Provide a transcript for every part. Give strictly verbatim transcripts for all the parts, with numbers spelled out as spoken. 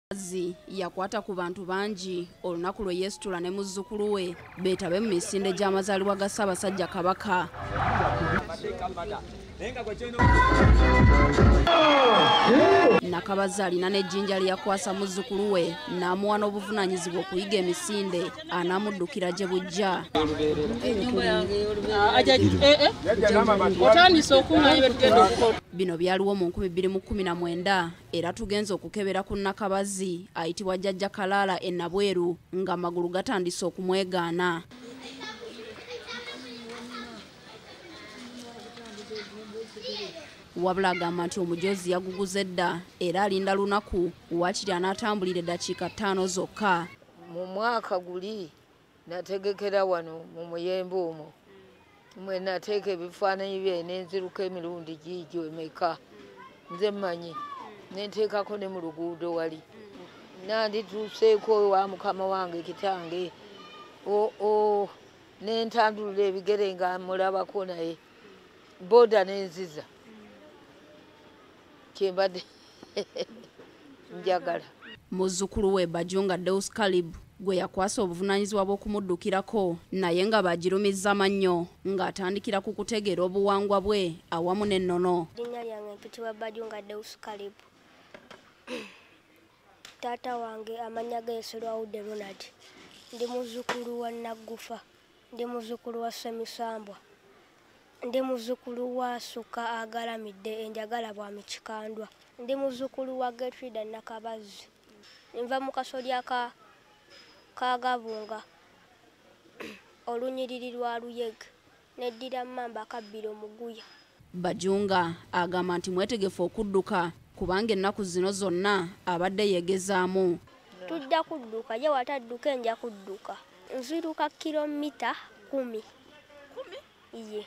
Zi yakwata ku bantu bangi olunaku lwe yeesitula ne muzzukulu we beetabe mu misinde gy'amazaalibwa ga Ssaabasajja Kabaka. Nakabazi alina n'ejjinja lyakwasa muzzukulu we n'amuwa n'obuvunaanyizibwa okuyiga emisinde anaamuddukira gye bujja. Bino byaliwo mu nkumi bbiri mu kkumi na mwenda era tugenze okukebera ku Nakabazi ayitibwa Jjajja Kalaala e Nabweru nga amagulu gatandise okumwegaana. Wabula agamba nti omujoozi yaguguze dda era alinda lunaku waakiri anaatambulira eddakiika ttaano zokka. Mu mwaka guli nategekera wano mu muyembe omwo mwe nateeka ebifaananyi bye n'enziruka emirundi giigyo emeka nze mmanyi nenteekako ne mu luguudo wali nandituuseeko wa mukama wange kitange o nentandulula ebigere nga mulabako naye boda n'enziza kyembadde njagala. Muzzukulu we Bajunga Deus Kalib gwe yakwasa obuvunaanyizibwa bw'okumuddukirako naye nga bagirumizza mannyo ng'atandikira ku kutegeera obuwangwa bwe awamu n'ennono. Linnya lyange mpitibwa Bajunga Deus Kalib. Taata wange amannya ge Yeserwawudde Ronald. Ndi muzzukulu wa Naggufa, ndi muzzukulu wa Ssemisambwa, ndi muzzukulu wa Suka agalamidde enjagala bwami kikandwa, ndi muzzukulu wa Getrida Nakabazi. Nva mu kasolya ka kagabunga olunyiriri lwa Luyege neddira mmamba akabbiro muguya. Bajunga agamba nti mwetegefu okudduka kubanga ennaku zino zonna abadde yeegezaamu. Tujja kudduka ye watadduka enja kudduka nziruka kilomita kumi. Iye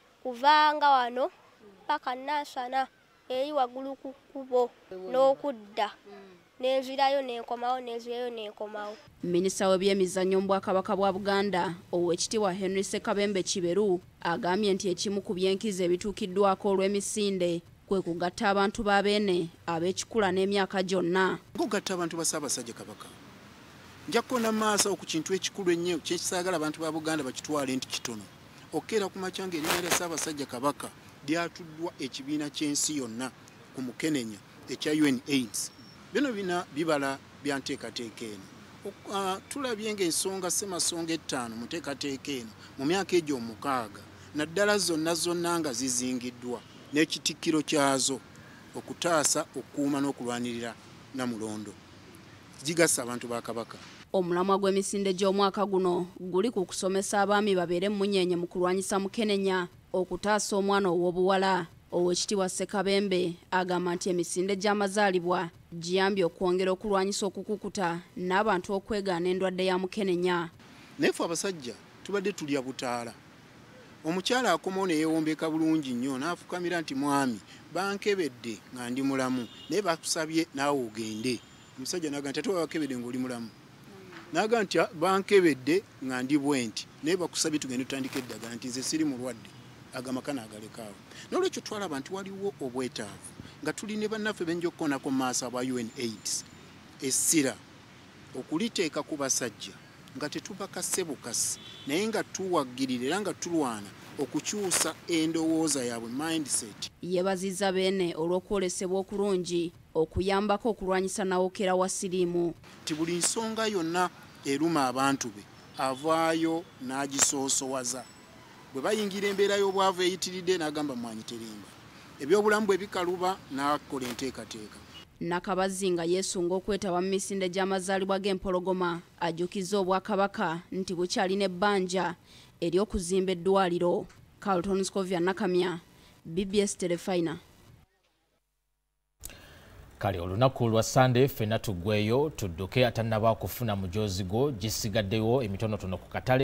kuvanga wano paka Nansana eri waggulu ku kkubo n'okudda n'enzirayo n'enkomawo n'enzirayo n'enkomawo. Minisita w'ebyemizannyo mu Bwakabaka bwa Buganda Oweekitiibwa Henry Ssekabembe Kiberu agambye nti ekimu ku byenkizo ebituukiddwako olw'emisinde kwe kugatta abantu ba Beene ab'ekikula n'emyaka gyonna. Kugatta abantu ba Ssaabasajja Kabaka nja kukona maaso ku kintu ekikulu ennyo kyekisaagala abantu ba Buganda bakitwale nti kitono. Okeera ku makya ng'erinnya lya Ssaabasajja Kabaka lyatuddwa ekibiina ky'ensi yonna ku Mukenenya ekya U N AIDS. Bino bina bibala bya nteekateeka eno. Uh, tulabye ng'ensonga ssemasonga ettaano mu nteekateeka eno mu myaka egyo omukaaga naddala zonna zonna nga zizingiddwa n'ekitikkiro kyazo okutaasa okukuuma n'okulwanirira Namulondo gigasa abantu ba Kabaka. Omulamwa gw'emisinde gy'omwaka guno guli ku kusomesa abaami babeere munyenye mu kulwanyisa Mukenenya okutaasa omwana ow'obuwala. Oweekitiibwa Ssekabembe agamba nti emisinde gy'amazaalibwa giyambye okwongera okulwanyisa okukukuta n'abantu okwegaana endwadde ya Mukenenya. Naye ffe abasajja tubadde tulya butaala. Omukyala akomawo ne yeewombeka bulungi nnyo n'afukamira nti mwami bankebedde nga ndi mulamu naye bakusabye naawe ogende. Omusajja n'agamba nti ate wabakebedde ng'oli mulamu. N'agamba nti bankebedde nga ndi bwenti naye bakusabye tugende tutandika eddagala nti nze siri mulwadde. Agamaka n'agalekaawo. N'olwekyo twalaba nti waliwo obwetaavu nga tuli ne bannaffe benja okukoonako mu maaso aba U N AIDS essira okuliteeka ku basajja nga tetubakase bukasi naye nga tuwaggirira era nga tulwana okukyusa endowooza yaabwe mindset. Yeebazizza Beene olw'okwolesebwa okulungi okuyambako okulwanyisa nawokera wa siriimu. Ti buli nsonga yonna eruma abantu be avaayo n'agisoosowaza. Bwe bayingira embeera y'obwavu eyitiridde n'agamba mwanyi terimba. Ebyobulamu bwe bikaluba n'akola enteekateeka. Nakabazi nga yeesunga okwetaba mu misinde gy'amazaalibwa g'empologoma ajjukizza Obwakabaka nti bukyalina ebbanja ery'okuzimba eddwaliro. Carlton Scovia Nakamya, B B S Telefina. Kale olunaku lwa Sunday ffenna tuggweeyo tudduke atannaba kufuna mujoozi gwo gisigaddeyo emitonotono ku katale.